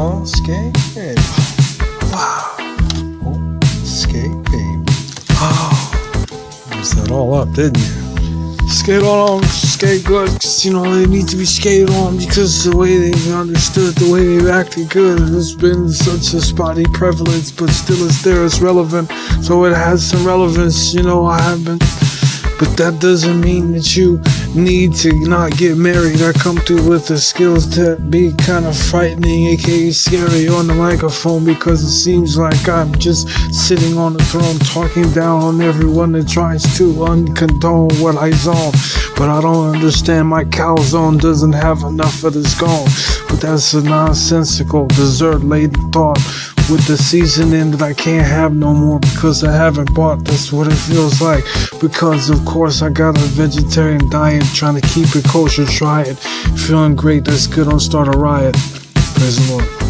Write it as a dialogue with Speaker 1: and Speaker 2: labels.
Speaker 1: Skate, baby. Wow. Oh, skate, baby. Oh. You set all up, didn't you? Skate on, skate good, cause you know they need to be skated on because the way they've understood, the way they've acted good, has been such a spotty prevalence, but still it's there, it's relevant, so it has some relevance, you know, I haven't. But that doesn't mean that you need to not get married. I come through with the skills to be kind of frightening, aka scary on the microphone, because it seems like I'm just sitting on the throne talking down on everyone that tries to uncondone what I zone. But I don't understand, my calzone doesn't have enough of this gone. But that's a nonsensical dessert-laden thought with the seasoning that I can't have no more because I haven't bought. That's what it feels like, because of course I got a vegetarian diet, trying to keep it kosher. Try it, feeling great, that's good, don't start a riot. Praise the Lord.